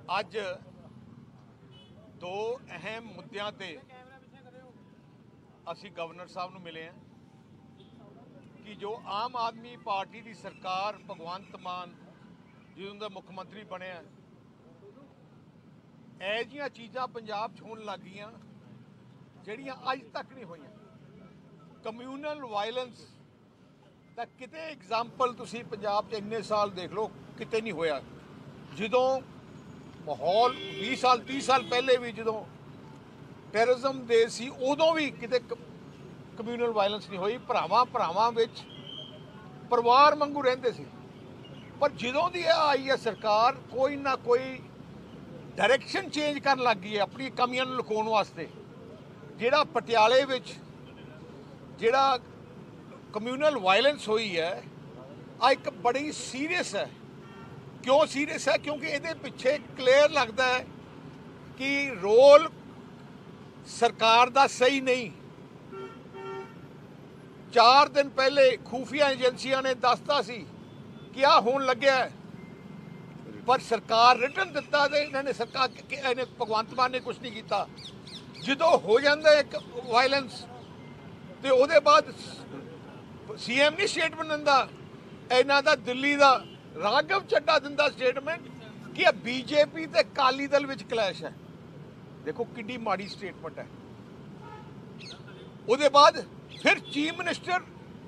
ਅੱਜ दो अहम मुद्दों ते असी गवर्नर साहब नूं मिले हैं कि जो आम आदमी पार्टी की सरकार भगवंत मान जो उनका मुख्यमंत्री बने ऐजियां चीज़ां पंजाब च होण लग गईयां जिहड़ियां अज तक नहीं होईयां। कम्यूनल वायलेंस दा किते एग्जाम्पल तुसीं पंजाब च इन्ने साल देख लो, किते नहीं होया। जदों माहौल 20 साल 30 साल पहले भी जो टैररिज्म दे सी उदों भी किते कम्यूनल वायलेंस नहीं हुई। भरावां विच परिवार वांगू रहिंदे सी। पर जदों दी आई है सरकार कोई ना कोई डायरैक्शन चेंज करन लग गई है अपनी कमियां नूं लुकाउण वास्ते। जिहड़ा पटियाले विच जिहड़ा कम्यूनल वायलेंस हुई है आ एक बड़ी सीरीयस है। क्यों सीरीयस है? क्योंकि ये पिछे क्लियर लगता है कि रोल सरकार का सही नहीं। 4 दिन पहले खुफिया एजेंसियां ने दसता सी कि आ होण लग्या है, पर सरकार रिटन दिता तो इन्होंने सरकार भगवंत मान ने कुछ नहीं किया। जो हो जाता है एक वायलेंस तो वो बाद CM नहीं स्टेटमेंट दिता, इन्हों का दिल्ली का राघव चड्डा दिंदा स्टेटमेंट कि बीजेपी ते अकाली दल विच क्लैश है। देखो किड्डी माड़ी स्टेटमेंट है। उसदे बाद फिर चीफ मिनिस्टर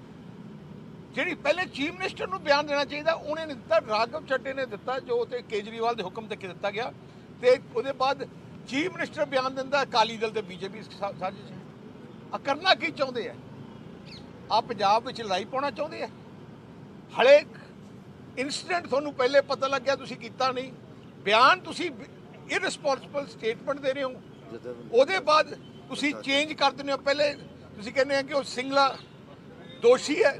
जिहड़ी पहले चीफ मिनिस्टर नूं बयान देना चाहिए उन्हें नहीं दिता, राघव चड्डे ने दिता जो ते केजरीवाल के हुक्म तक दिता गया। तो उसदे बाद चीफ मिनिस्टर बयान दिंदा अकाली दल ते बीजेपी साजिश आ करना की चाहुंदे है। आ पंजाब विच लड़ाई पाउणा चाहुंदे है। हले इंसिडेंट थानू पहले पता लग गया, तुसी कीता नहीं। बयान तुसी इररिस्पॉन्सिबल स्टेटमेंट दे रहे हो, उसदे बाद तुसी चेंज कर देने हो। पहले तुसी कहने हैं कि वो सिंगला दोषी है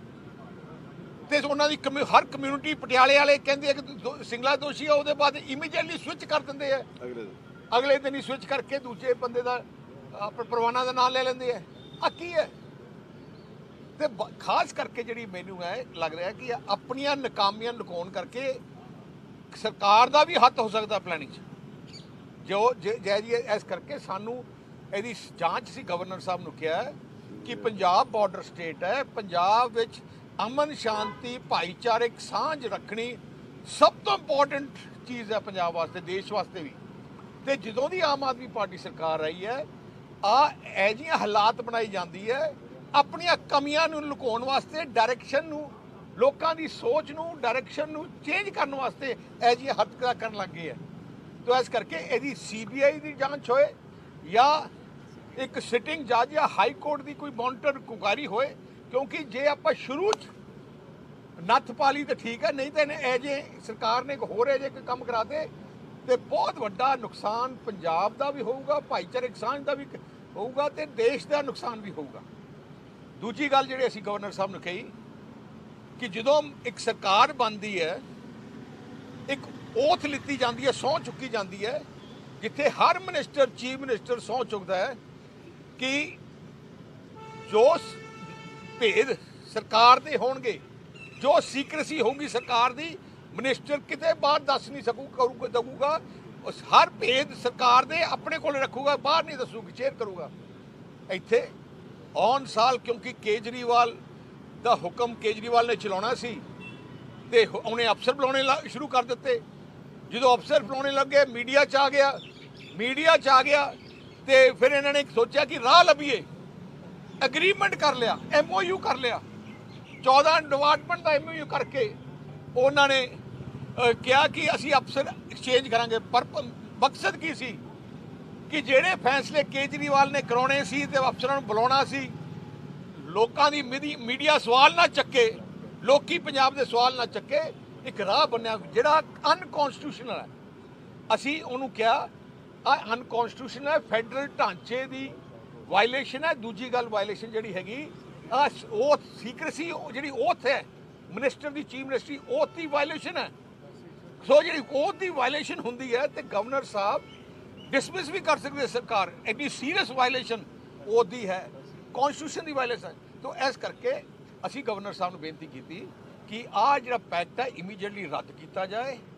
तो उन्होंने हर कम्यूनिटी पटियाले वाले कहते हैं कि सिंगला दोषी है। उसदे बाद इमीडिएटली स्विच कर देंगे है, अगले दिन ही स्विच करके दूसरे बंदे का परवाना का नाम ले लेंगे है। आ की है? तो खास करके जी मैनू है लग रहा है कि अपनिया नाकामियां लुकाउण करके सरकार का भी हत्थ हो सकता प्लैनिंग जो जै जी। इस करके सानू यदि जांच सी गवर्नर साहब ने कहा कि पंजाब बॉर्डर स्टेट है, पंजाब विच अमन शांति भाईचारक सांझ रखनी सब तो इंपॉर्टेंट चीज़ है पंजाब वास्ते, देश वास्ते भी। तो जदों दी आम आदमी पार्टी सरकार आई है ऐजियां हालात बनाई जाती है अपनिया कमियां नूं लुकाउण वास्ते, डायरैक्शन नूं लोकां दी सोच नूं डायरैक्शन नूं चेंज करने वास्ते ऐजियां हरकतां करन लग गए है। तो इस करके यदि CBI की जांच होए या एक सिटिंग जज या हाई कोर्ट की कोई मॉनिटर इंक्वायरी होए, क्योंकि जे आपां शुरू नत्थ पा ली तो ठीक है, नहीं तो ऐजे सरकार ने होर ऐजे काम करा दे तो बहुत वड्डा नुकसान पंजाब का भी होगा, भाईचारक सांझ का भी होगा तो देश का नुकसान भी होगा। दूजी गल जी असी गवर्नर साहब ने कही कि जो एक सरकार बनती है एक ओथ लिती जाती है, सौं चुकी जाती है, जिथे हर मिनिस्टर चीफ मिनिस्टर सौं चुकता है कि जो भेद सरकार के होणगे, जो सीक्रेसी होगी सरकार की, मिनिस्टर किते बाहर दस नहीं दऊगा। हर भेद सरकार दे अपने को रखूगा, बाहर नहीं दसूगा, शेयर करूगा। इत्थे ऑन साल क्योंकि केजरीवाल का हुक्म केजरीवाल ने चलाना सी ते उन्हें अफसर बुलाने शुरू कर दिते। जो अफसर बुलाने लगे मीडिया च आ गया तो फिर इन्होंने सोचा कि राह लभीए, एग्रीमेंट कर लिया, MOU कर लिया, 14 डिपार्टमेंट का MOU करके उन्होंने कहा कि असी अफसर एक्सचेंज करांगे। पर मकसद की सी कि जेड़े फैसले केजरीवाल ने कराने सी ते अफसरां नूं बुलाउणा सी, लोकां दी मीडिया सवाल ना चक्के, लोकी पंजाब दे सवाल ना चक्के, एक राह बनिया जिहड़ा अनकॉन्स्टिट्यूशनल है। असी उहनूं कहा अनकॉन्स्टिट्यूशनल है, फैडरल ढांचे की वायलेशन है। दूजी गल वायलेशन जिहड़ी हैगी ओथ सीक्रेसी जिहड़ी ओथ है मिनिस्टर की, चीफ मिनिस्ट्री ओथ की वायलेशन है। सो जिहड़ी ओथ की वायलेशन हुंदी है तो गवर्नर साहब डिसमिस भी कर सकते सरकार, एडी सीरीयस वायलेशन ओदी है, कॉन्स्टिट्यूशन की वायलेशन है। तो इस करके असी गवर्नर साहब ने बेनती की कि आ जो पैक्ट है इमीडिएटली रद्द किया जाए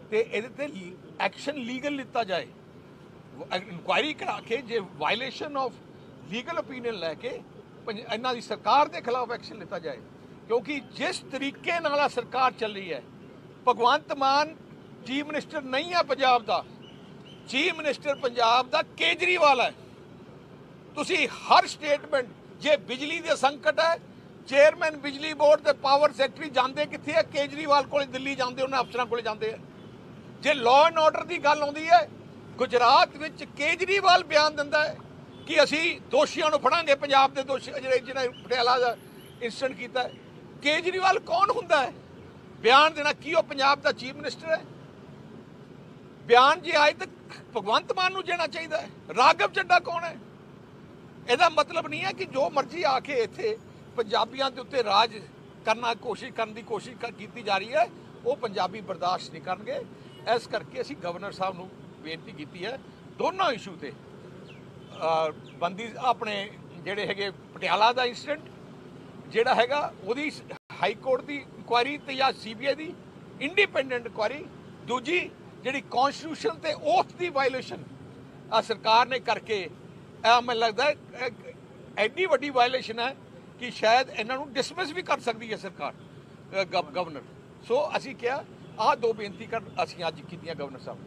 ਤੇ ਇਹਦੇ ਤੇ ਐਕਸ਼ਨ ਲੀਗਲ ਲਿੱਤਾ ਜਾਏ, ਇਨਕੁਆਇਰੀ ਕਰਾ ਕੇ ਜੇ ਵਾਇਲੇਸ਼ਨ ਆਫ ਲੀਗਲ ਓਪੀਨੀਅਨ ਲੈ ਕੇ ਇਹਨਾਂ ਦੀ ਸਰਕਾਰ ਦੇ ਖਿਲਾਫ ਐਕਸ਼ਨ ਲਿੱਤਾ ਜਾਏ। ਕਿਉਂਕਿ ਜਿਸ ਤਰੀਕੇ ਨਾਲ ਆ ਸਰਕਾਰ ਚੱਲ ਰਹੀ ਹੈ, ਭਗਵੰਤ ਮਾਨ ਚੀਫ ਮਿਨਿਸਟਰ ਨਹੀਂ ਹੈ ਪੰਜਾਬ ਦਾ, ਚੀਫ ਮਿਨਿਸਟਰ ਪੰਜਾਬ ਦਾ ਕੇਜਰੀਵਾਲ ਹੈ। ਤੁਸੀਂ ਹਰ ਸਟੇਟਮੈਂਟ, ਜੇ ਬਿਜਲੀ ਦੇ ਸੰਕਟ ਹੈ, ਚੇਅਰਮੈਨ ਬਿਜਲੀ ਬੋਰਡ ਦੇ ਪਾਵਰ ਸੈਕਟਰੀ ਜਾਂਦੇ ਕਿੱਥੇ ਹੈ? ਕੇਜਰੀਵਾਲ ਕੋਲੇ ਦਿੱਲੀ ਜਾਂਦੇ, ਉਹਨਾਂ ਅਫਸਰਾਂ ਕੋਲੇ ਜਾਂਦੇ ਆ। ਜੇ ਲਾਅ ਐਂਡ ਆਰਡਰ ਦੀ ਗੱਲ ਆਉਂਦੀ ਹੈ, ਗੁਜਰਾਤ ਵਿੱਚ ਕੇਜਰੀਵਾਲ ਬਿਆਨ ਦਿੰਦਾ ਹੈ ਕਿ ਅਸੀਂ ਦੋਸ਼ੀਆਂ ਨੂੰ ਫੜਾਂਗੇ, ਪੰਜਾਬ ਦੇ ਦੋਸ਼ੀ ਜਿਹਨੇ ਪਟਿਆਲਾ ਦਾ ਇੰਸੀਡੈਂਟ ਕੀਤਾ ਹੈ। ਕੇਜਰੀਵਾਲ ਕੌਣ ਹੁੰਦਾ ਹੈ ਬਿਆਨ ਦੇਣਾ? ਕੀ ਉਹ ਪੰਜਾਬ ਦਾ ਚੀਫ ਮਿਨਿਸਟਰ ਹੈ? ਬਿਆਨ ਜੇ ਅੱਜ ਤੱਕ ਭਗਵੰਤ ਮਾਨ ਨੂੰ ਦੇਣਾ ਚਾਹੀਦਾ ਹੈ। ਰਾਘਵ ਚੱਡਾ ਕੌਣ ਹੈ? ਇਹਦਾ ਮਤਲਬ ਨਹੀਂ ਹੈ ਕਿ ਜੋ ਮਰਜ਼ੀ ਆ ਕੇ ਇੱਥੇ ਪੰਜਾਬੀਆਂ ਦੇ ਉੱਤੇ ਰਾਜ ਕਰਨ ਦੀ ਕੋਸ਼ਿਸ਼ ਕੀਤੀ ਜਾ ਰਹੀ ਹੈ, ਉਹ ਪੰਜਾਬੀ ਬਰਦਾਸ਼ਤ ਨਹੀਂ ਕਰਨਗੇ। ਇਸ ਕਰਕੇ ਅਸੀਂ ਗਵਰਨਰ ਸਾਹਿਬ ਨੂੰ ਬੇਨਤੀ ਕੀਤੀ ਹੈ, ਦੋਨੋਂ ਇਸ਼ੂ ਤੇ ਬੰਦੀ ਆਪਣੇ ਜਿਹੜੇ ਹੈਗੇ ਪਟਿਆਲਾ ਦਾ ਇੰਸੀਡੈਂਟ ਜਿਹੜਾ ਹੈਗਾ ਉਹਦੀ ਹਾਈ ਕੋਰਟ ਦੀ ਇਨਕੁਆਇਰੀ ਤੇ ਜਾਂ CBI ਦੀ ਇੰਡੀਪੈਂਡੈਂਟ ਇਨਕੁਆਇਰੀ, ਦੂਜੀ ਜਿਹੜੀ ਕਨਸਟੀਟਿਊਸ਼ਨ ਤੇ ਓਥ ਦੀ ਵਾਇਲੇਸ਼ਨ ਆ ਸਰਕਾਰ ਨੇ ਕਰਕੇ, ਮੈਨੂੰ ਲੱਗਦਾ ਐਡੀ ਵੱਡੀ ਵਾਇਲੇਸ਼ਨ ਹੈ ਕਿ ਸ਼ਾਇਦ ਇਹਨਾਂ ਨੂੰ ਡਿਸਮਿਸ ਵੀ ਕਰ ਸਕਦੀ ਹੈ ਸਰਕਾਰ, ਗਵਰਨਰ। ਸੋ ਅਸੀਂ ਕਿਹਾ ਆਹ ਦੋ ਬੇਨਤੀ ਅਸੀਂ ਅੱਜ ਕੀਤੀਆਂ ਗਵਰਨਰ ਸਾਹਿਬ।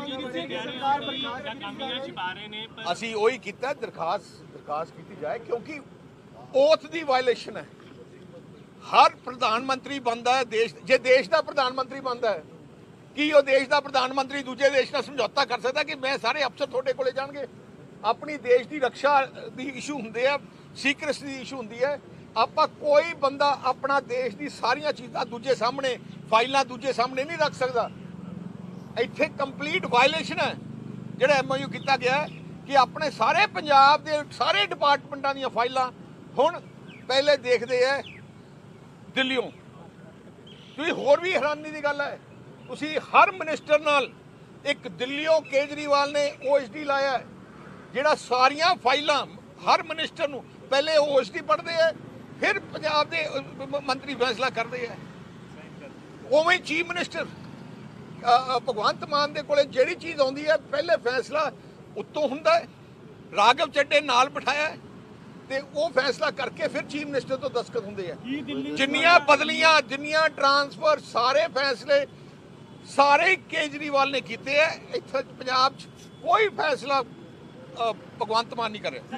ਅਸੀਂ ਉਹੀ ਕੀਤਾ, ਦਰਖਾਸਤ ਕੀਤੀ ਜਾਏ, ਕਿਉਂਕਿ ਓਥ ਦੀ ਵਾਇਲੇਸ਼ਨ ਹੈ। ਹਰ ਪ੍ਰਧਾਨ ਮੰਤਰੀ ਬਣਦਾ ਹੈ ਦੇਸ਼, ਜੇ ਦੇਸ਼ ਦਾ ਪ੍ਰਧਾਨ ਮੰਤਰੀ ਬਣਦਾ ਹੈ, ਕੀ ਉਹ ਦੇਸ਼ ਦਾ ਪ੍ਰਧਾਨ ਮੰਤਰੀ ਦੂਜੇ ਦੇਸ਼ ਨਾਲ ਸਮਝੌਤਾ ਕਰ ਸਕਦਾ ਕਿ ਮੈਂ ਸਾਰੇ ਅਫਸਰ ਤੁਹਾਡੇ ਕੋਲੇ ਜਾਣਗੇ? ਆਪਣੀ ਦੇਸ਼ ਦੀ ਰੱਖਿਆ ਦੀ ਇਸ਼ੂ ਹੁੰਦੇ ਆ, ਸੀਕ੍ਰੇਸੀ ਦੀ ਇਸ਼ੂ ਹੁੰਦੀ ਹੈ। ਆਪਾਂ ਕੋਈ ਬੰਦਾ ਆਪਣਾ ਦੇਸ਼ ਦੀ ਸਾਰੀਆਂ ਚੀਜ਼ਾਂ ਦੂਜੇ ਸਾਹਮਣੇ, ਫਾਈਲਾਂ ਦੂਜੇ ਸਾਹਮਣੇ ਨਹੀਂ ਰੱਖ ਸਕਦਾ। ਇੱਥੇ ਕੰਪਲੀਟ ਵਾਇਲੇਸ਼ਨ ਹੈ ਜਿਹੜਾ MOU ਕੀਤਾ ਗਿਆ ਕਿ ਆਪਣੇ ਸਾਰੇ ਪੰਜਾਬ ਦੇ ਸਾਰੇ ਡਿਪਾਰਟਮੈਂਟਾਂ ਦੀਆਂ ਫਾਈਲਾਂ ਹੁਣ ਪਹਿਲੇ ਦੇਖਦੇ ਆ ਦਿੱਲੀੋਂ। ਤੁਸੀਂ ਹੋਰ ਵੀ ਹੈਰਾਨੀ ਦੀ ਗੱਲ ਹੈ, ਤੁਸੀਂ ਹਰ ਮਿਨਿਸਟਰ ਨਾਲ ਇੱਕ ਦਿੱਲੀੋਂ ਕੇਜਰੀਵਾਲ ਨੇ OSD ਲਾਇਆ, ਜਿਹੜਾ ਸਾਰੀਆਂ ਫਾਈਲਾਂ ਹਰ ਮਿਨਿਸਟਰ ਨੂੰ ਪਹਿਲੇ OSD ਪੜ੍ਹਦੇ ਆ, ਫਿਰ ਪੰਜਾਬ ਦੇ ਮੰਤਰੀ ਫੈਸਲਾ ਕਰਦੇ ਆ। ਉਵੇਂ ਚੀਫ ਮਿਨਿਸਟਰ ਭਗਵੰਤ ਮਾਨ ਦੇ ਕੋਲੇ ਜਿਹੜੀ ਚੀਜ਼ ਆਉਂਦੀ ਹੈ ਪਹਿਲੇ ਫੈਸਲਾ ਉੱਤੋਂ ਹੁੰਦਾ ਹੈ, ਰਾਘਵ ਚੱਡੇ ਨਾਲ ਬਿਠਾਇਆ ਤੇ ਉਹ ਫੈਸਲਾ ਕਰਕੇ ਫਿਰ ਚੀਫ ਮਿਨਿਸਟਰ ਤੋਂ ਦਸਤਖਤ ਹੁੰਦੇ ਆ। ਜਿੰਨੀਆਂ ਬਦਲੀਆਂ, ਜਿੰਨੀਆਂ ਟ੍ਰਾਂਸਫਰ, ਸਾਰੇ ਫੈਸਲੇ ਸਾਰੇ ਕੇਜਰੀਵਾਲ ਨੇ ਕੀਤੇ ਆ। ਇੱਥੇ ਪੰਜਾਬ 'ਚ ਕੋਈ ਫੈਸਲਾ ਭਗਵੰਤ ਮਾਨ ਨਹੀਂ ਕਰ ਰਿਹਾ।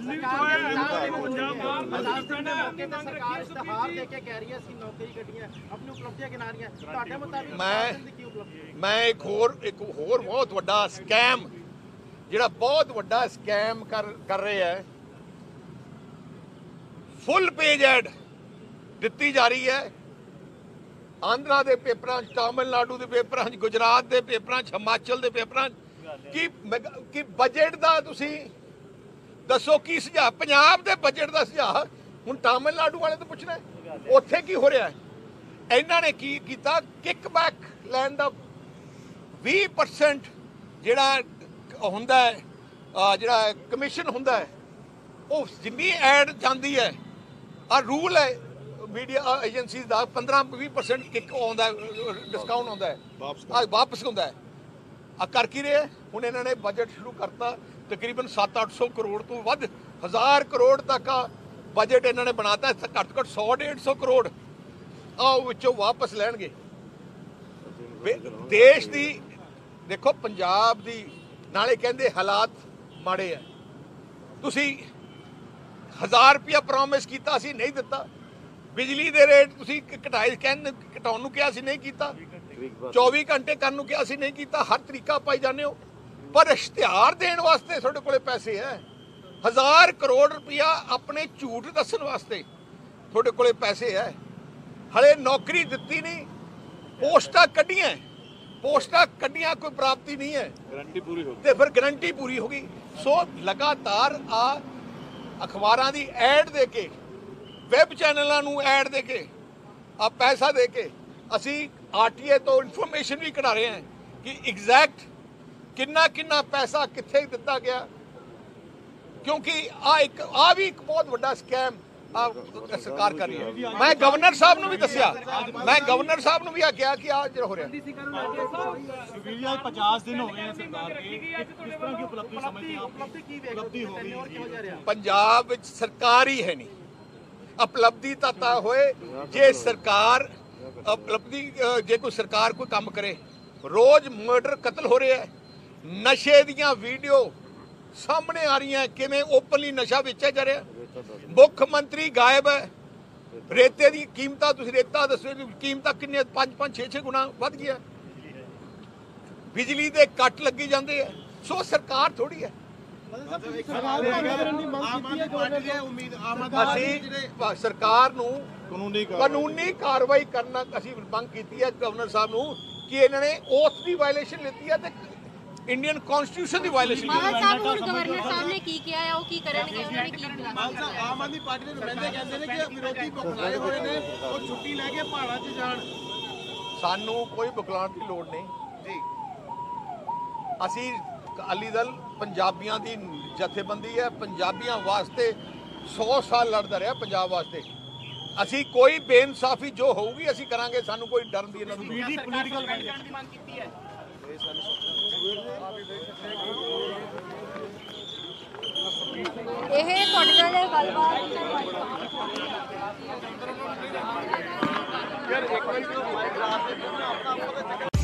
ਮੈਂ ਇੱਕ ਹੋਰ ਬਹੁਤ ਵੱਡਾ ਸਕੈਮ, ਜਿਹੜਾ ਬਹੁਤ ਵੱਡਾ ਸਕੈਮ ਕਰ ਰਹੇ ਹੈ, ਫੁੱਲ ਪੇਜ ਐਡ ਦਿੱਤੀ ਜਾ ਰਹੀ ਹੈ ਆਂਧਰਾ ਦੇ ਪੇਪਰਾਂ 'ਚ, ਤਾਮਿਲਨਾਡੂ ਦੇ ਪੇਪਰਾਂ 'ਚ, ਗੁਜਰਾਤ ਦੇ ਪੇਪਰਾਂ 'ਚ, ਹਿਮਾਚਲ ਦੇ ਪੇਪਰਾਂ 'ਚ ਕਿ ਬਜਟ ਦਾ ਤੁਸੀਂ ਦੱਸੋ ਕੀ ਸੁਝਾਅ? ਪੰਜਾਬ ਦੇ ਬਜਟ ਦਾ ਸੁਝਾਅ ਹੁਣ ਤਾਮਿਲਨਾਡੂ ਵਾਲੇ ਤੋਂ ਪੁੱਛਣਾ ਉੱਥੇ ਕੀ ਹੋ ਰਿਹਾ? ਇਹਨਾਂ ਨੇ ਕੀ ਕੀਤਾ? ਕਿਕ ਬੈਕ ਲੈਣ ਦਾ 20% ਜਿਹੜਾ ਹੁੰਦਾ ਹੈ, ਜਿਹੜਾ ਕਮਿਸ਼ਨ ਹੁੰਦਾ ਹੈ, ਉਹ ਜਿੰਨੀ ਐਡ ਜਾਂਦੀ ਹੈ, ਆ ਰੂਲ ਹੈ ਮੀਡੀਆ ਏਜੰਸੀਜ਼ ਦਾ, 15-20% ਕਿਕ ਆਉਂਦਾ, ਡਿਸਕਾਊਂਟ ਆਉਂਦਾ ਹੈ, ਵਾਪਸ ਹੁੰਦਾ ਹੈ। ਆ ਕਰ ਕੀ ਰਹੇ? ਹੁਣ ਇਹਨਾਂ ਨੇ ਬਜਟ ਸ਼ੁਰੂ ਕਰਤਾ, ਤਕਰੀਬਨ 700-800 ਕਰੋੜ ਤੋਂ ਵੱਧ, 1000 ਕਰੋੜ ਤੱਕ ਬਜਟ ਇਹਨਾਂ ਨੇ ਬਣਾਤਾ। ਘੱਟ ਤੋਂ ਘੱਟ 100-150 ਕਰੋੜ ਉਹ ਵਿੱਚੋਂ ਵਾਪਸ ਲੈਣਗੇ। ਦੇਸ਼ ਦੀ ਦੇਖੋ, ਪੰਜਾਬ ਦੀ ਨਾਲੇ ਕਹਿੰਦੇ ਹਾਲਾਤ ਮਾੜੇ ਆ। ਤੁਸੀਂ 1000 ਰੁਪਇਆ ਪ੍ਰੋਮਿਸ ਕੀਤਾ ਸੀ, ਨਹੀਂ ਦਿੱਤਾ। ਬਿਜਲੀ ਦੇ ਰੇਟ ਤੁਸੀਂ ਘਟਾਉਣ ਨੂੰ ਕਿਹਾ ਸੀ, ਨਹੀਂ ਕੀਤਾ। 24 ਘੰਟੇ ਕਰਨ ਨੂੰ ਕਿਹਾ ਸੀ, ਨਹੀਂ ਕੀਤਾ। ਹਰ ਤਰੀਕਾ ਪਾਈ ਜਾਂਦੇ ਹੋ, ਪਰ ਇਸ਼ਤਿਹਾਰ ਦੇਣ ਵਾਸਤੇ ਤੁਹਾਡੇ ਕੋਲੇ ਪੈਸੇ ਹੈ। 1000 ਕਰੋੜ ਰੁਪਇਆ ਆਪਣੇ ਝੂਠ ਦੱਸਣ ਵਾਸਤੇ ਤੁਹਾਡੇ ਕੋਲੇ ਪੈਸੇ ਹੈ। ਹਲੇ ਨੌਕਰੀ ਦਿੱਤੀ ਨਹੀਂ, ਪੋਸਟਾਂ ਕੱਢੀਆਂ, ਕੋਈ ਪ੍ਰਾਪਤੀ ਨਹੀਂ ਹੈ, ਗਰੰਟੀ ਪੂਰੀ ਹੋ ਗਈ ਤੇ ਫਿਰ ਗਰੰਟੀ ਪੂਰੀ ਹੋ ਗਈ। ਸੋ ਲਗਾਤਾਰ ਅਖਬਾਰਾਂ ਦੀ ਐਡ ਦੇ ਕੇ, ਵੈਬ ਚੈਨਲਾਂ ਨੂੰ ਐਡ ਦੇ ਕੇ, ਪੈਸਾ ਦੇ ਕੇ ਅਸੀਂ RTA ਤੋਂ ਇਨਫੋਰਮੇਸ਼ਨ ਵੀ ਕਢਾ ਰਹੇ ਹਾਂ ਕਿ ਐਗਜ਼ੈਕਟ ਕਿੰਨਾ ਪੈਸਾ ਕਿੱਥੇ ਦਿੱਤਾ ਗਿਆ। ਕਿਉਂਕਿ ਵੀ ਇੱਕ ਬਹੁਤ ਵੱਡਾ ਸਕੈਮ ਸਰਕਾਰ ਕਰ ਰਹੀ ਹੈ। ਮੈਂ ਗਵਰਨਰ ਸਾਹਿਬ ਨੂੰ ਵੀ ਦੱਸਿਆ, ਮੈਂ ਗਵਰਨਰ ਸਾਹਿਬ ਨੂੰ ਵੀ ਆਖਿਆ ਕਿ ਆ ਜਿਹੜਾ ਹੋ ਰਿਹਾ 50 दिन हो गए हैं सरकार के, किस तरह की उपलब्धि समझते हैं आप? उपलब्धि हो गई ਪੰਜਾਬ ਵਿੱਚ ਸਰਕਾਰ ਹੀ ਹੈ ਨਹੀਂ। ਉਪਲਬਧੀ ਤਾਂ ਹੋਏ ਜੇ ਸਰਕਾਰ ਉਪਲਬਧੀ, ਜੇ ਕੋਈ ਸਰਕਾਰ ਕੋਈ ਕੰਮ ਕਰੇ। ਰੋਜ਼ ਮਰਡਰ ਕਤਲ ਹੋ ਰਿਹਾ ਹੈ, ਨਸ਼ੇ ਦੀਆਂ ਵੀਡੀਓ ਸਾਹਮਣੇ ਆ ਰਹੀਆਂ, ਕਿਵੇਂ ਓਪਨਲੀ ਨਸ਼ਾ ਵੇਚਿਆ ਜਾ ਰਿਹਾ। ਮੁੱਖ ਮੰਤਰੀ ਗਾਇਬ ਹੈ। ਰੇਤੇ ਦੀ ਕੀਮਤਾਂ, ਤੁਸੀਂ ਰੇਤਾ ਦੱਸੋ ਕੀਮਤਾਂ ਕਿੰਨੇ 5-5 6-6 ਗੁਣਾ ਵੱਧ ਗਿਆ। ਬਿਜਲੀ ਦੇ ਕੱਟ ਲੱਗੀ ਜਾਂਦੇ ਆ। ਸੋ ਸਰਕਾਰ ਥੋੜੀ ਹੈ। ਅਸੀਂ ਸਰਕਾਰ ਨੂੰ ਕਾਨੂੰਨੀ ਕਾਰਵਾਈ ਕਰਨਾ ਅਸੀਂ ਮੰਗ ਕੀਤੀ ਹੈ ਗਵਰਨਰ ਸਾਹਿਬ ਨੂੰ ਕਿ ਇਹਨਾਂ ਨੇ ਓਥ ਦੀ ਵਾਇਲੇਸ਼ਨ ਲਿੱਤੀ ਹੈ ਤੇ ਇੰਡੀਅਨ ਕਨਸਟੀਟਿਊਸ਼ਨ ਦੀ ਵਾਇਲੇਸ਼ਨ ਮਾਨ ਸਾਹਿਬ ਹੁਣ ਗਵਰਨਰ ਸਾਹਿਬ ਨੇ ਕੀ ਕਿਹਾ ਹੈ, ਉਹ ਕੀ ਕਰਨਗੇ, ਉਹਨਾਂ ਨੇ ਕੀ ਪਲਾਨ ਮਾਨ ਸਾਹਿਬ ਆਮ ਆਦਮੀ ਪਾਰਟੀ ਦੇ ਨੁਮਾਇੰਦੇ ਕਹਿੰਦੇ ਨੇ ਕਿ ਵਿਰੋਧੀ ਬੁਲਾਏ ਹੋਏ ਨੇ, ਉਹ ਛੁੱਟੀ ਲੈ ਕੇ ਪਹਾੜਾਂ 'ਚ ਜਾਣ। ਸਾਨੂੰ ਕੋਈ ਬੁਲਾਉਣ ਦੀ ਲੋੜ ਨਹੀਂ ਜੀ। ਅਸੀਂ ਅਕਾਲੀ ਦਲ ਪੰਜਾਬੀਆਂ ਦੀ ਜਥੇਬੰਦੀ ਹੈ, ਪੰਜਾਬੀਆਂ ਵਾਸਤੇ 100 ਸਾਲ ਲੜਦਾ ਰਿਹਾ ਪੰਜਾਬ ਵਾਸਤੇ। ਅਸੀਂ ਕੋਈ ਬੇਇਨਸਾਫੀ ਜੋ ਹੋਊਗੀ ਅਸੀਂ ਕਰਾਂਗੇ, ਸਾਨੂੰ ਕੋਈ ਡਰਨ ਦੀ ਇਹਨਾਂ ਨੂੰ ਪੋਲੀਟੀਕਲ ਦੀ ਮੰਗ ਕੀਤੀ ਹੈ। ਇਹ ਤੁਹਾਡੇ ਨਾਲ ਗੱਲਬਾਤ ਯਾਰ ਇੱਕ ਮਿੰਟ